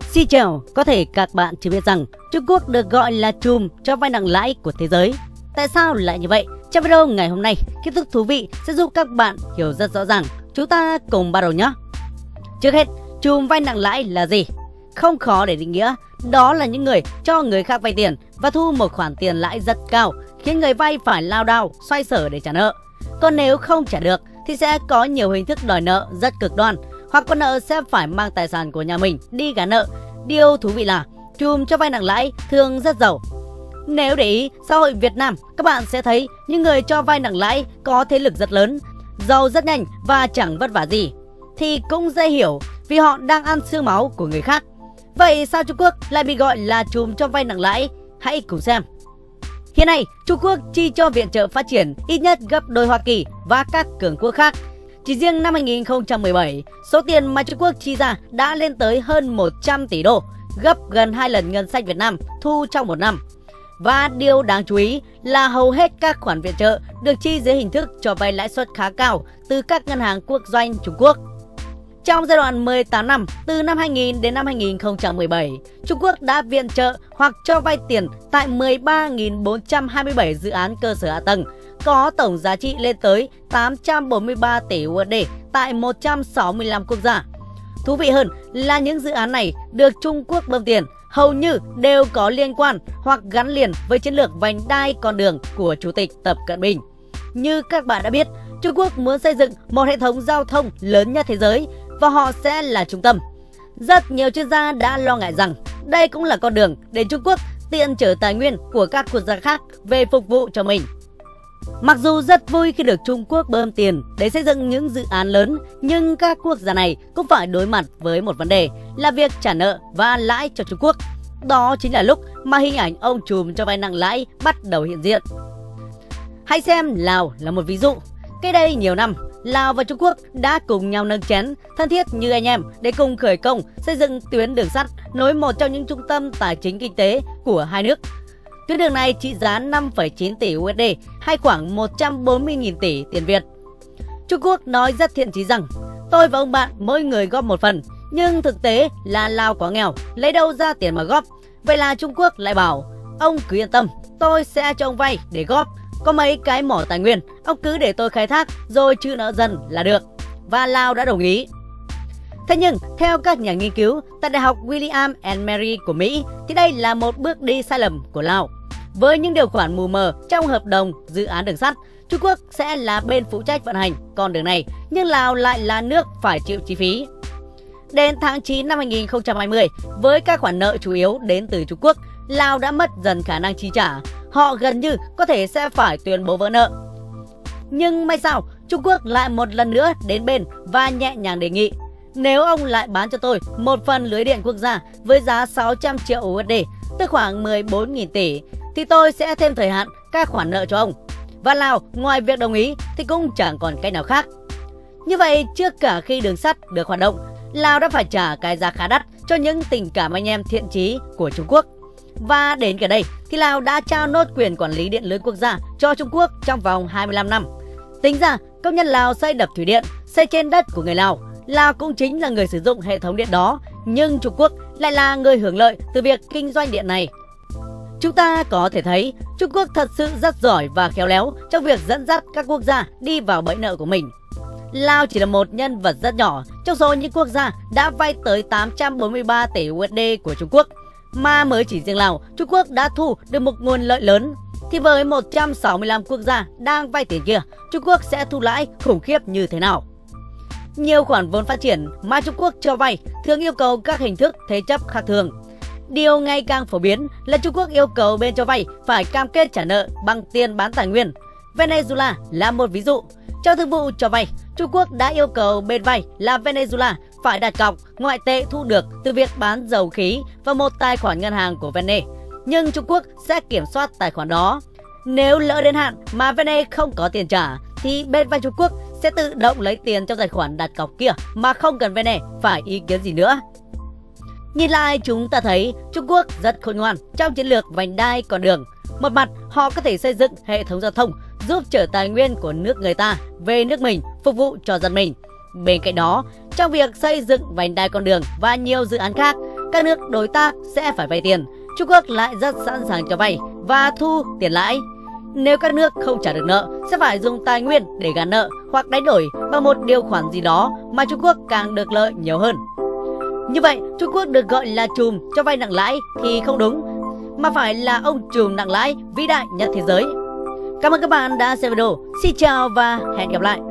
Xin chào, có thể các bạn chưa biết rằng Trung Quốc được gọi là trùm cho vay nặng lãi của thế giới. Tại sao lại như vậy? Trong video ngày hôm nay, kiến thức thú vị sẽ giúp các bạn hiểu rất rõ ràng. Chúng ta cùng bắt đầu nhé. Trước hết, trùm vay nặng lãi là gì? Không khó để định nghĩa, đó là những người cho người khác vay tiền và thu một khoản tiền lãi rất cao, khiến người vay phải lao đao, xoay sở để trả nợ. Còn nếu không trả được thì sẽ có nhiều hình thức đòi nợ rất cực đoan, hoặc con nợ sẽ phải mang tài sản của nhà mình đi gán nợ. Điều thú vị là trùm cho vay nặng lãi thường rất giàu. Nếu để ý xã hội Việt Nam, các bạn sẽ thấy những người cho vay nặng lãi có thế lực rất lớn, giàu rất nhanh và chẳng vất vả gì. Thì cũng dễ hiểu vì họ đang ăn xương máu của người khác. Vậy sao Trung Quốc lại bị gọi là trùm cho vay nặng lãi? Hãy cùng xem. Hiện nay, Trung Quốc chi cho viện trợ phát triển ít nhất gấp đôi Hoa Kỳ và các cường quốc khác. Chỉ riêng năm 2017, số tiền mà Trung Quốc chi ra đã lên tới hơn 100 tỷ đô, gấp gần 2 lần ngân sách Việt Nam thu trong một năm. Và điều đáng chú ý là hầu hết các khoản viện trợ được chi dưới hình thức cho vay lãi suất khá cao từ các ngân hàng quốc doanh Trung Quốc. Trong giai đoạn 18 năm, từ năm 2000 đến năm 2017, Trung Quốc đã viện trợ hoặc cho vay tiền tại 13.427 dự án cơ sở hạ tầng, có tổng giá trị lên tới 843 tỷ USD tại 165 quốc gia. Thú vị hơn là những dự án này được Trung Quốc bơm tiền hầu như đều có liên quan hoặc gắn liền với chiến lược vành đai con đường của Chủ tịch Tập Cận Bình. Như các bạn đã biết, Trung Quốc muốn xây dựng một hệ thống giao thông lớn nhất thế giới và họ sẽ là trung tâm. Rất nhiều chuyên gia đã lo ngại rằng đây cũng là con đường để Trung Quốc tiện chở tài nguyên của các quốc gia khác về phục vụ cho mình. Mặc dù rất vui khi được Trung Quốc bơm tiền để xây dựng những dự án lớn, nhưng các quốc gia này cũng phải đối mặt với một vấn đề là việc trả nợ và lãi cho Trung Quốc. Đó chính là lúc mà hình ảnh ông trùm cho vay nặng lãi bắt đầu hiện diện. Hãy xem Lào là một ví dụ. Cách đây nhiều năm, Lào và Trung Quốc đã cùng nhau nâng chén thân thiết như anh em để cùng khởi công xây dựng tuyến đường sắt nối một trong những trung tâm tài chính kinh tế của hai nước. Tuyến đường này trị giá 5,9 tỷ USD hay khoảng 140.000 tỷ tiền Việt. Trung Quốc nói rất thiện chí rằng tôi và ông bạn mỗi người góp một phần, nhưng thực tế là Lào quá nghèo, lấy đâu ra tiền mà góp. Vậy là Trung Quốc lại bảo ông cứ yên tâm, tôi sẽ cho ông vay để góp. Có mấy cái mỏ tài nguyên, ông cứ để tôi khai thác rồi trừ nợ dần là được. Và Lào đã đồng ý. Thế nhưng, theo các nhà nghiên cứu tại Đại học William and Mary của Mỹ, thì đây là một bước đi sai lầm của Lào. Với những điều khoản mù mờ trong hợp đồng dự án đường sắt, Trung Quốc sẽ là bên phụ trách vận hành con đường này, nhưng Lào lại là nước phải chịu chi phí. Đến tháng 9 năm 2020, với các khoản nợ chủ yếu đến từ Trung Quốc, Lào đã mất dần khả năng chi trả. Họ gần như có thể sẽ phải tuyên bố vỡ nợ. Nhưng may sao, Trung Quốc lại một lần nữa đến bên và nhẹ nhàng đề nghị: nếu ông lại bán cho tôi một phần lưới điện quốc gia với giá 600 triệu USD, tức khoảng 14.000 tỷ, thì tôi sẽ thêm thời hạn các khoản nợ cho ông. Và Lào ngoài việc đồng ý thì cũng chẳng còn cách nào khác. Như vậy, trước cả khi đường sắt được hoạt động, Lào đã phải trả cái giá khá đắt cho những tình cảm anh em thiện chí của Trung Quốc. Và đến cả đây thì Lào đã trao nốt quyền quản lý điện lưới quốc gia cho Trung Quốc trong vòng 25 năm. Tính ra, công nhân Lào xây đập thủy điện, xây trên đất của người Lào. Lào cũng chính là người sử dụng hệ thống điện đó, nhưng Trung Quốc lại là người hưởng lợi từ việc kinh doanh điện này. Chúng ta có thể thấy Trung Quốc thật sự rất giỏi và khéo léo trong việc dẫn dắt các quốc gia đi vào bẫy nợ của mình. Lào chỉ là một nhân vật rất nhỏ trong số những quốc gia đã vay tới 843 tỷ USD của Trung Quốc. Mà mới chỉ riêng Lào, Trung Quốc đã thu được một nguồn lợi lớn. Thì với 165 quốc gia đang vay tiền kia, Trung Quốc sẽ thu lãi khủng khiếp như thế nào? Nhiều khoản vốn phát triển mà Trung Quốc cho vay thường yêu cầu các hình thức thế chấp khác thường. Điều ngày càng phổ biến là Trung Quốc yêu cầu bên cho vay phải cam kết trả nợ bằng tiền bán tài nguyên. Venezuela là một ví dụ. Trong thương vụ cho vay, Trung Quốc đã yêu cầu bên vay là Venezuela phải đặt cọc ngoại tệ thu được từ việc bán dầu khí vào một tài khoản ngân hàng của Vene. Nhưng Trung Quốc sẽ kiểm soát tài khoản đó. Nếu lỡ đến hạn mà Vene không có tiền trả, thì bên vay Trung Quốc sẽ tự động lấy tiền trong tài khoản đặt cọc kia mà không cần Vene phải ý kiến gì nữa. Nhìn lại, chúng ta thấy Trung Quốc rất khôn ngoan trong chiến lược vành đai con đường. Một mặt, họ có thể xây dựng hệ thống giao thông giúp chở tài nguyên của nước người ta về nước mình, phục vụ cho dân mình. Bên cạnh đó, trong việc xây dựng vành đai con đường và nhiều dự án khác, các nước đối tác sẽ phải vay tiền, Trung Quốc lại rất sẵn sàng cho vay và thu tiền lãi. Nếu các nước không trả được nợ, sẽ phải dùng tài nguyên để gán nợ hoặc đánh đổi bằng một điều khoản gì đó mà Trung Quốc càng được lợi nhiều hơn. Như vậy, Trung Quốc được gọi là trùm cho vay nặng lãi thì không đúng, mà phải là ông trùm nặng lãi vĩ đại nhất thế giới. Cảm ơn các bạn đã xem video. Xin chào và hẹn gặp lại.